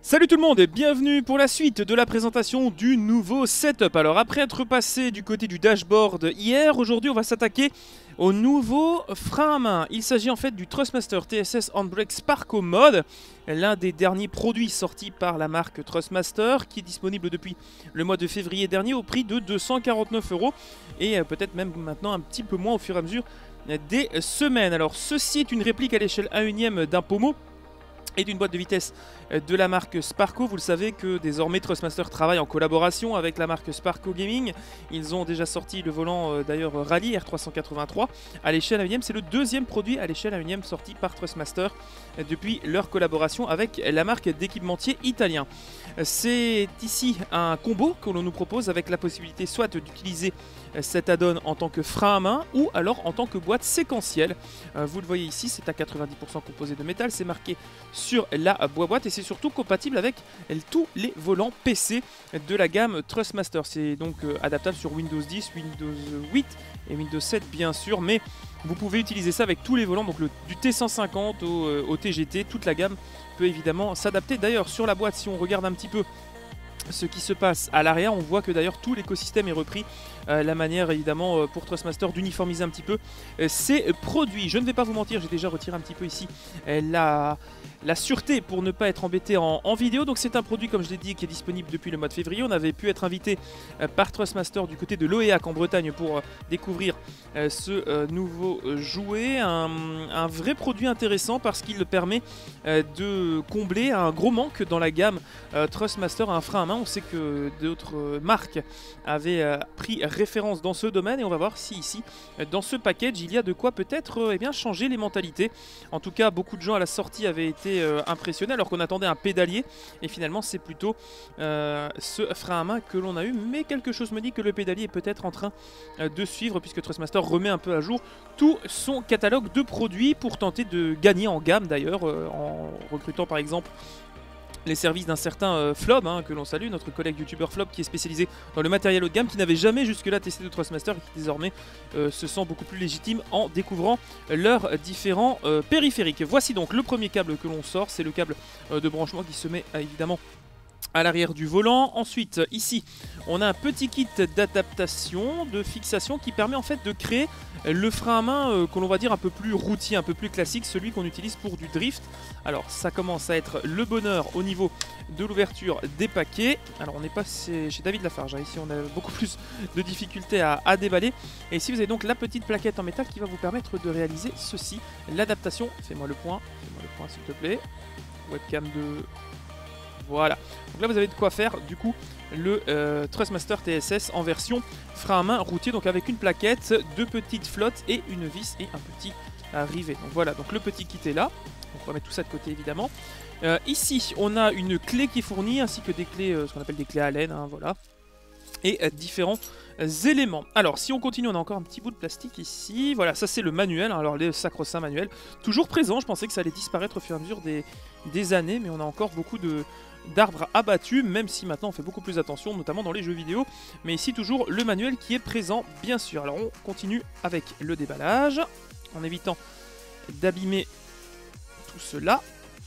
Salut tout le monde et bienvenue pour la suite de la présentation du nouveau setup. Alors après être passé du côté du dashboard hier, aujourd'hui on va s'attaquer au nouveau frein à main. Il s'agit en fait du Thrustmaster TSS Handbrake Sparco Mode, l'un des derniers produits sortis par la marque Thrustmaster qui est disponible depuis le mois de février dernier au prix de 249 € et peut-être même maintenant un petit peu moins au fur et à mesure des semaines. Alors ceci est une réplique à l'échelle 1/1 d'un pommeau et d'une boîte de vitesse de la marque Sparco. Vous le savez que désormais Thrustmaster travaille en collaboration avec la marque Sparco Gaming. Ils ont déjà sorti le volant d'ailleurs Rally R383 à l'échelle 1/1. C'est le deuxième produit à l'échelle 1/1 sorti par Thrustmaster depuis leur collaboration avec la marque d'équipementier italien. C'est ici un combo que l'on nous propose avec la possibilité soit d'utiliser cet add-on en tant que frein à main ou alors en tant que boîte séquentielle. Vous le voyez ici, c'est à 90% composé de métal, c'est marqué sur la boîte et c'est surtout compatible avec tous les volants PC de la gamme Thrustmaster. C'est donc adaptable sur Windows 10, Windows 8 et Windows 7 bien sûr, mais vous pouvez utiliser ça avec tous les volants, donc du T150 au TGT, toute la gamme peut évidemment s'adapter. D'ailleurs sur la boîte, si on regarde un petit peu ce qui se passe à l'arrière, on voit que d'ailleurs tout l'écosystème est repris, la manière évidemment pour Thrustmaster d'uniformiser un petit peu ses produits. Je ne vais pas vous mentir, j'ai déjà retiré un petit peu ici la sûreté pour ne pas être embêté en vidéo. Donc c'est un produit, comme je l'ai dit, qui est disponible depuis le mois de février. On avait pu être invité par Thrustmaster du côté de l'OEAC en Bretagne pour découvrir ce nouveau jouet, un vrai produit intéressant parce qu'il permet de combler un gros manque dans la gamme Thrustmaster à un frein à main. On sait que d'autres marques avaient pris référence dans ce domaine et on va voir si ici dans ce package il y a de quoi peut-être changer les mentalités. En tout cas, beaucoup de gens à la sortie avaient été impressionnés alors qu'on attendait un pédalier et finalement c'est plutôt ce frein à main que l'on a eu, mais quelque chose me dit que le pédalier est peut-être en train de suivre puisque Thrustmaster remet un peu à jour tout son catalogue de produits pour tenter de gagner en gamme d'ailleurs en recrutant par exemple les services d'un certain Flob, que l'on salue, notre collègue youtubeur Flob qui est spécialisé dans le matériel haut de gamme, qui n'avait jamais jusque-là testé de Thrustmaster et qui désormais se sent beaucoup plus légitime en découvrant leurs différents périphériques. Voici donc le premier câble que l'on sort, c'est le câble de branchement qui se met évidemment à l'arrière du volant. Ensuite, ici, on a un petit kit d'adaptation, de fixation qui permet en fait de créer le frein à main que l'on va dire un peu plus routier, un peu plus classique, celui qu'on utilise pour du drift. Alors ça commence à être le bonheur au niveau de l'ouverture des paquets. Alors on n'est pas chez David Lafarge, ici on a beaucoup plus de difficultés à déballer. Et ici vous avez donc la petite plaquette en métal qui va vous permettre de réaliser ceci, l'adaptation. Fais-moi le point s'il te plaît. Webcam de... Voilà, donc là vous avez de quoi faire du coup le Thrustmaster TSS en version frein à main routier, donc avec une plaquette, deux petites flottes et une vis et un petit rivet. Donc voilà, donc le petit kit est là, donc on va mettre tout ça de côté évidemment. Ici on a une clé qui est fournie ainsi que des clés, ce qu'on appelle des clés Allen, voilà, et différents éléments. Alors si on continue, on a encore un petit bout de plastique ici, voilà, ça c'est le manuel, alors les sacro-saints manuels, toujours présent. Je pensais que ça allait disparaître au fur et à mesure des années, mais on a encore beaucoup d'arbres abattus, même si maintenant on fait beaucoup plus attention, notamment dans les jeux vidéo, mais ici toujours le manuel qui est présent bien sûr. Alors on continue avec le déballage, en évitant d'abîmer tout cela.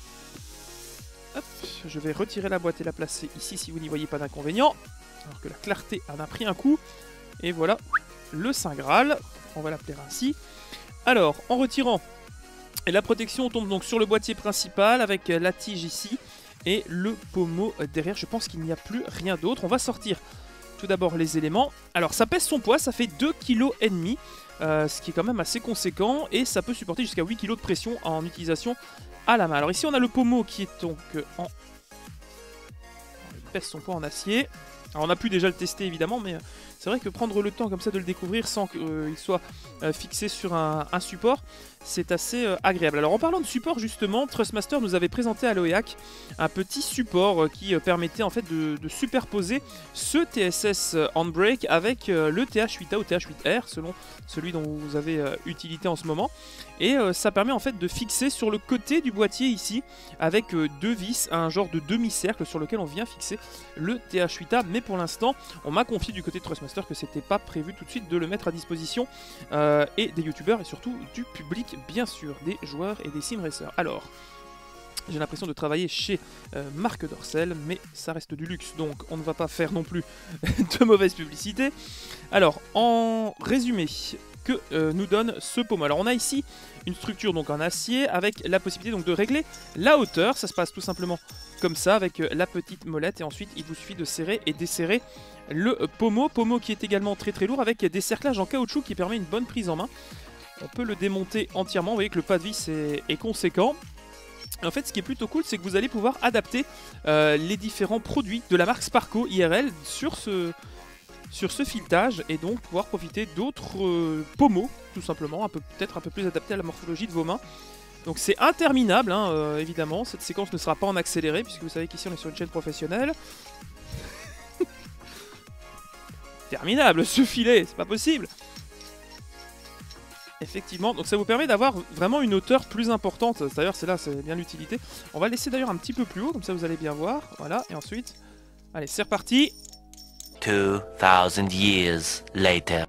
Hop, je vais retirer la boîte et la placer ici si vous n'y voyez pas d'inconvénient, alors que la clarté en a pris un coup. Et voilà le Saint Graal, on va l'appeler ainsi. Alors, en retirant la protection, on tombe donc sur le boîtier principal avec la tige ici et le pommeau derrière. Je pense qu'il n'y a plus rien d'autre. On va sortir tout d'abord les éléments. Alors, ça pèse son poids, ça fait 2,5 kg, ce qui est quand même assez conséquent et ça peut supporter jusqu'à 8 kg de pression en utilisation à la main. Alors ici, on a le pommeau qui est donc en... Il pèse son poids en acier. Alors on a pu déjà le tester évidemment, mais c'est vrai que prendre le temps comme ça de le découvrir sans qu'il soit fixé sur un support, c'est assez agréable. Alors en parlant de support justement, Thrustmaster nous avait présenté à l'OEAC un petit support qui permettait en fait de superposer ce TSS Handbrake avec le TH8A ou TH8R selon celui dont vous avez utilité en ce moment. Et ça permet en fait de fixer sur le côté du boîtier ici avec deux vis, un genre de demi-cercle sur lequel on vient fixer le TH8A. Mais pour l'instant, on m'a confié du côté de Thrustmaster que c'était pas prévu tout de suite de le mettre à disposition et des youtubeurs et surtout du public bien sûr, des joueurs et des sim racers. Alors, J'ai l'impression de travailler chez Marc Dorcel, mais ça reste du luxe, donc on ne va pas faire non plus de mauvaise publicité. Alors, en résumé, que nous donne ce pommeau? Alors on a ici une structure donc en acier avec la possibilité donc de régler la hauteur. Ça se passe tout simplement comme ça avec la petite molette, et ensuite il vous suffit de serrer et desserrer le pommeau. Pommeau qui est également très très lourd avec des cerclages en caoutchouc qui permet une bonne prise en main. On peut le démonter entièrement, vous voyez que le pas de vis est conséquent. En fait, ce qui est plutôt cool, c'est que vous allez pouvoir adapter les différents produits de la marque Sparco IRL sur ce filetage, et donc pouvoir profiter d'autres pommeaux, tout simplement, peut-être un peu plus adaptés à la morphologie de vos mains. Donc c'est interminable, hein, évidemment. Cette séquence ne sera pas en accéléré, puisque vous savez qu'ici on est sur une chaîne professionnelle. Terminable ce filet, c'est pas possible. Effectivement, donc ça vous permet d'avoir vraiment une hauteur plus importante. D'ailleurs, c'est bien l'utilité. On va le laisser d'ailleurs un petit peu plus haut, comme ça vous allez bien voir. Voilà, et ensuite, allez, c'est reparti. 2000 years later.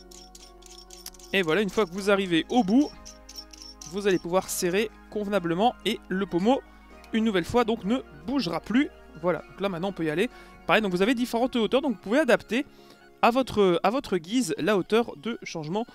Et voilà, une fois que vous arrivez au bout, vous allez pouvoir serrer convenablement, et le pommeau, une nouvelle fois, donc ne bougera plus. Voilà, donc là maintenant on peut y aller. Pareil, donc vous avez différentes hauteurs, donc vous pouvez adapter à votre guise la hauteur de changement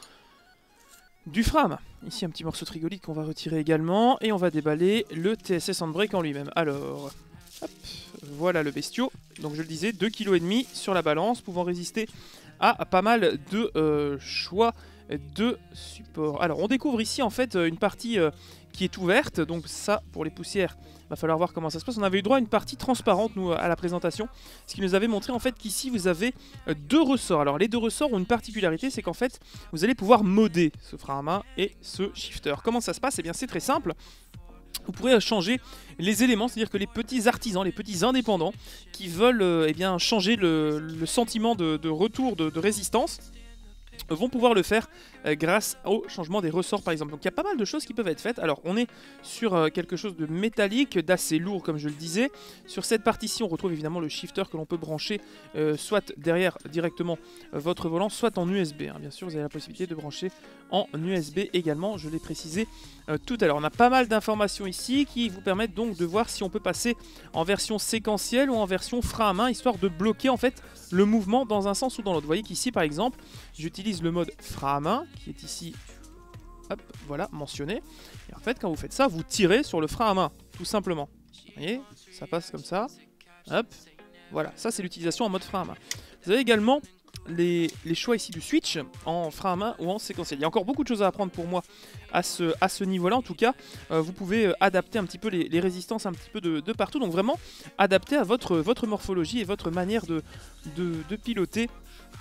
du frein à main. Ici un petit morceau de frigolite qu'on va retirer également, et on va déballer le TSS Handbrake en lui-même. Alors, hop, voilà le bestiau. Donc je le disais, 2,5 kg sur la balance, pouvant résister à pas mal de choix de support. Alors on découvre ici en fait une partie qui est ouverte, donc ça pour les poussières, va falloir voir comment ça se passe. On avait eu droit à une partie transparente nous à la présentation, ce qui nous avait montré en fait qu'ici vous avez deux ressorts. Alors les deux ressorts ont une particularité, c'est qu'en fait vous allez pouvoir modder ce frein à main et ce shifter. Comment ça se passe? Eh bien c'est très simple. Vous pourrez changer les éléments, c'est-à-dire que les petits artisans, les petits indépendants qui veulent eh bien, changer le sentiment de retour de résistance vont pouvoir le faire grâce au changement des ressorts par exemple. Donc il y a pas mal de choses qui peuvent être faites. Alors on est sur quelque chose de métallique, d'assez lourd comme je le disais. Sur cette partie-ci on retrouve évidemment le shifter que l'on peut brancher soit derrière directement votre volant, soit en USB. Hein. Bien sûr vous avez la possibilité de brancher en USB également, je l'ai précisé tout à l'heure. On a pas mal d'informations ici qui vous permettent donc de voir si on peut passer en version séquentielle ou en version frein à main, histoire de bloquer en fait le mouvement dans un sens ou dans l'autre. Vous voyez qu'ici par exemple j'utilise le mode frein à main qui est ici, hop, voilà, mentionné. Et en fait quand vous faites ça, vous tirez sur le frein à main, tout simplement. Vous voyez, ça passe comme ça, hop, voilà, ça c'est l'utilisation en mode frein à main. Vous avez également les choix ici du switch en frein à main ou en séquentiel. Il y a encore beaucoup de choses à apprendre pour moi à ce niveau-là. En tout cas, vous pouvez adapter un petit peu les résistances un petit peu de partout. Donc vraiment, adapter à votre morphologie et votre manière de piloter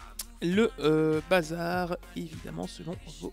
le bazar, évidemment, selon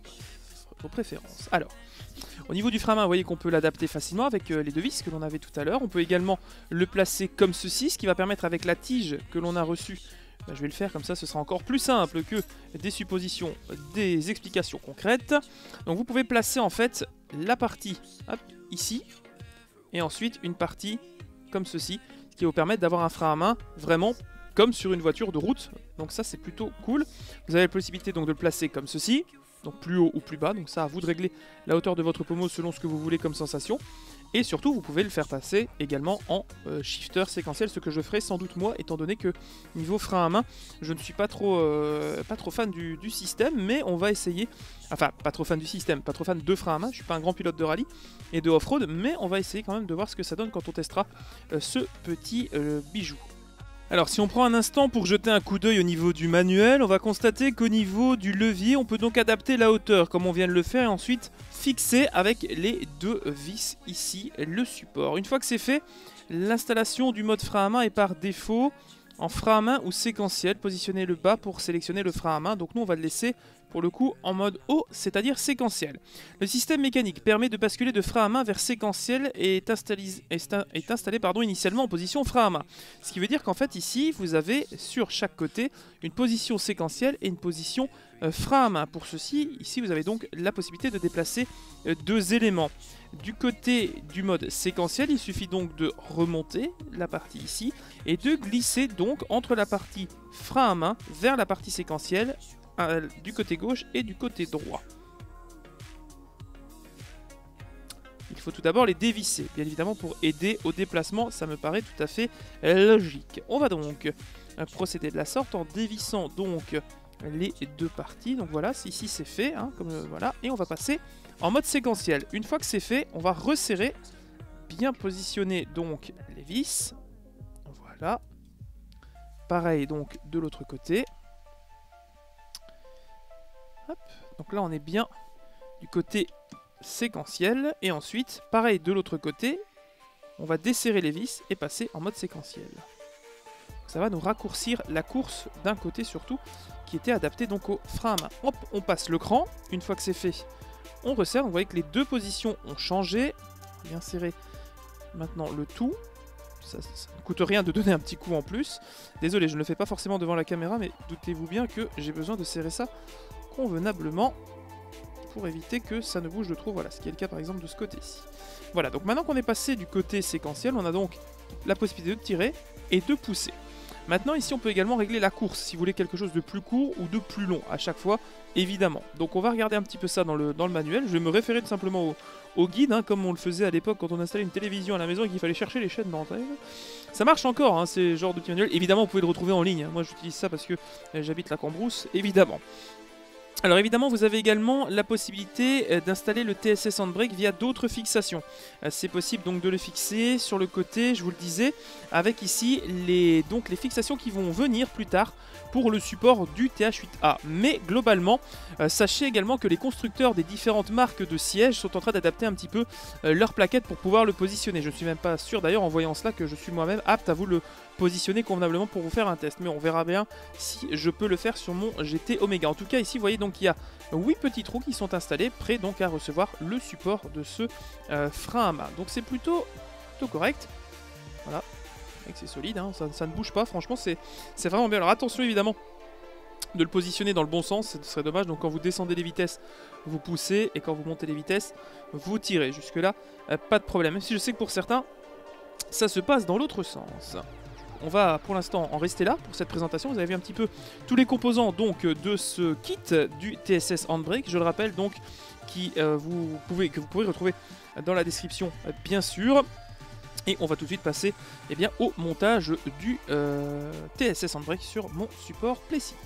vos préférences. Alors, au niveau du frein à main, vous voyez qu'on peut l'adapter facilement avec les deux vis que l'on avait tout à l'heure. On peut également le placer comme ceci, ce qui va permettre avec la tige que l'on a reçue, je vais le faire comme ça, ce sera encore plus simple que des suppositions, des explications concrètes. Donc vous pouvez placer en fait la partie hop, ici, et ensuite une partie comme ceci, ce qui va vous permettre d'avoir un frein à main vraiment comme sur une voiture de route. Donc ça c'est plutôt cool. Vous avez la possibilité donc de le placer comme ceci, donc plus haut ou plus bas, donc ça à vous de régler la hauteur de votre pommeau selon ce que vous voulez comme sensation. Et surtout, vous pouvez le faire passer également en shifter séquentiel, ce que je ferai sans doute moi, étant donné que niveau frein à main, je ne suis pas trop fan du système, mais on va essayer, enfin pas trop fan du système, pas trop fan de frein à main, je suis pas un grand pilote de rallye et de off-road, mais on va essayer quand même de voir ce que ça donne quand on testera ce petit bijou. Alors si on prend un instant pour jeter un coup d'œil au niveau du manuel, on va constater qu'au niveau du levier, on peut donc adapter la hauteur comme on vient de le faire et ensuite fixer avec les deux vis ici le support. Une fois que c'est fait, l'installation du mode frein à main est par défaut en frein à main ou séquentiel. Positionnez le bas pour sélectionner le frein à main, donc nous on va le laisser pour le coup en mode haut, c'est-à-dire séquentiel. Le système mécanique permet de basculer de frein à main vers séquentiel et est installé initialement en position frein à main. Ce qui veut dire qu'en fait ici, vous avez sur chaque côté une position séquentielle et une position frein à main. Pour ceci, ici vous avez donc la possibilité de déplacer deux éléments. Du côté du mode séquentiel, il suffit donc de remonter la partie ici et de glisser donc entre la partie frein à main vers la partie séquentielle du côté gauche et du côté droit. Il faut tout d'abord les dévisser, bien évidemment pour aider au déplacement, ça me paraît tout à fait logique. On va donc procéder de la sorte en dévissant donc les deux parties. Donc voilà, ici c'est fait, hein, comme voilà, et on va passer en mode séquentiel. Une fois que c'est fait, on va resserrer, bien positionner donc les vis. Voilà. Pareil donc de l'autre côté. Hop. Donc là on est bien du côté séquentiel. Et ensuite, pareil de l'autre côté, on va desserrer les vis et passer en mode séquentiel. Ça va nous raccourcir la course d'un côté surtout, qui était adapté donc au frein à main. Hop, on passe le cran. Une fois que c'est fait, on resserre. Donc vous voyez que les deux positions ont changé. Bien serré maintenant le tout. Ça ne coûte rien de donner un petit coup en plus. Désolé, je ne le fais pas forcément devant la caméra, mais doutez-vous bien que j'ai besoin de serrer ça convenablement pour éviter que ça ne bouge de trop. Voilà, ce qui est le cas par exemple de ce côté-ci. Voilà, donc maintenant qu'on est passé du côté séquentiel, on a donc la possibilité de tirer et de pousser. Maintenant ici on peut également régler la course si vous voulez quelque chose de plus court ou de plus long à chaque fois évidemment. Donc on va regarder un petit peu ça dans le manuel. Je vais me référer tout simplement au guide, hein, comme on le faisait à l'époque quand on installait une télévision à la maison et qu'il fallait chercher les chaînes d'antenne. Ça marche encore, hein, ces genres de petits manuels. Évidemment vous pouvez le retrouver en ligne, moi j'utilise ça parce que j'habite la Cambrousse, évidemment. Alors évidemment, vous avez également la possibilité d'installer le TSS Handbrake via d'autres fixations. C'est possible donc de le fixer sur le côté, je vous le disais, avec ici les fixations qui vont venir plus tard pour le support du TH8A. Mais globalement, sachez également que les constructeurs des différentes marques de sièges sont en train d'adapter un petit peu leur plaquette pour pouvoir le positionner. Je ne suis même pas sûr d'ailleurs en voyant cela que je suis moi-même apte à vous le positionner convenablement pour vous faire un test. Mais on verra bien si je peux le faire sur mon GT Omega. En tout cas ici vous voyez donc il y a 8 petits trous qui sont installés, prêts donc à recevoir le support de ce frein à main. Donc c'est plutôt correct. Voilà, c'est solide, hein, ça ne bouge pas, franchement c'est vraiment bien. Alors attention évidemment de le positionner dans le bon sens, ce serait dommage. Donc quand vous descendez les vitesses, vous poussez, et quand vous montez les vitesses, vous tirez. Jusque là, pas de problème. Même si je sais que pour certains, ça se passe dans l'autre sens. On va pour l'instant en rester là pour cette présentation. Vous avez vu un petit peu tous les composants donc de ce kit du TSS Handbrake. Je le rappelle donc que vous pouvez retrouver dans la description bien sûr. Et on va tout de suite passer au montage du TSS Handbrake sur mon support Playseat.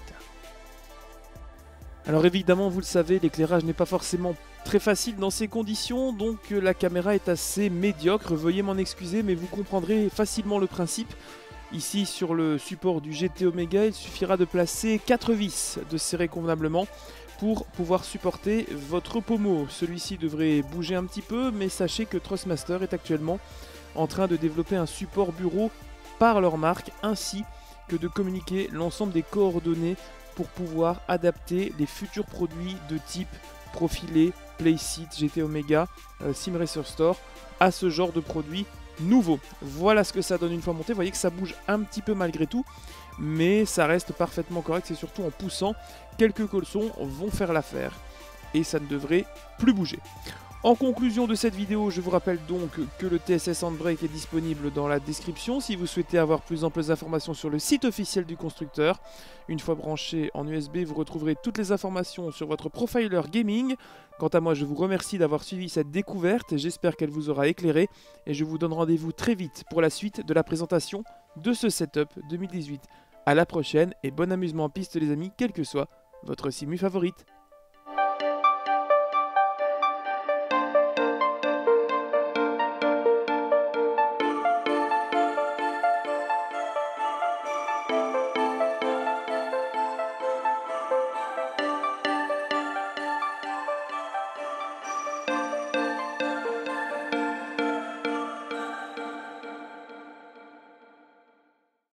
Alors évidemment vous le savez, l'éclairage n'est pas forcément très facile dans ces conditions, donc la caméra est assez médiocre. Veuillez m'en excuser mais vous comprendrez facilement le principe. Ici sur le support du GT Omega, il suffira de placer 4 vis, de serrer convenablement pour pouvoir supporter votre pommeau. Celui-ci devrait bouger un petit peu, mais sachez que Thrustmaster est actuellement en train de développer un support bureau par leur marque, ainsi que de communiquer l'ensemble des coordonnées pour pouvoir adapter les futurs produits de type profilé, Playseat, GT Omega, Sim Racer Store à ce genre de produits nouveau. Voilà ce que ça donne une fois monté. Vous voyez que ça bouge un petit peu malgré tout, mais ça reste parfaitement correct. C'est surtout en poussant, quelques colsons vont faire l'affaire et ça ne devrait plus bouger. En conclusion de cette vidéo, je vous rappelle donc que le TSS Handbrake est disponible dans la description si vous souhaitez avoir plus amples informations sur le site officiel du constructeur. Une fois branché en USB, vous retrouverez toutes les informations sur votre profiler gaming. Quant à moi, je vous remercie d'avoir suivi cette découverte, j'espère qu'elle vous aura éclairé et je vous donne rendez-vous très vite pour la suite de la présentation de ce setup 2018. A la prochaine et bon amusement en piste les amis, quelle que soit votre simu favorite.